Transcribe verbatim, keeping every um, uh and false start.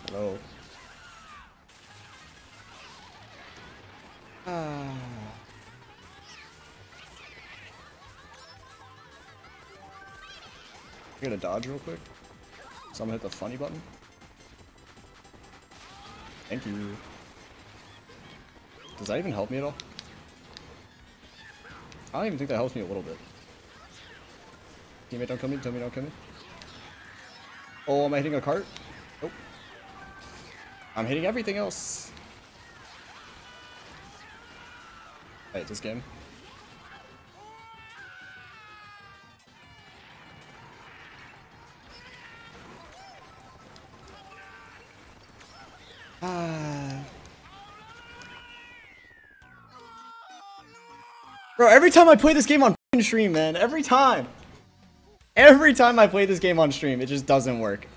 Hello. Ah. I gotta dodge real quick. So I'm gonna hit the funny button. Thank you. Does that even help me at all? I don't even think that helps me a little bit. Teammate, don't kill me. Tell me don't kill me. Oh, am I hitting a cart? Nope. I'm hitting everything else. Hey, this game. Ah. Bro, every time I play this game on stream, man, every time. Every time I play this game on stream, it just doesn't work.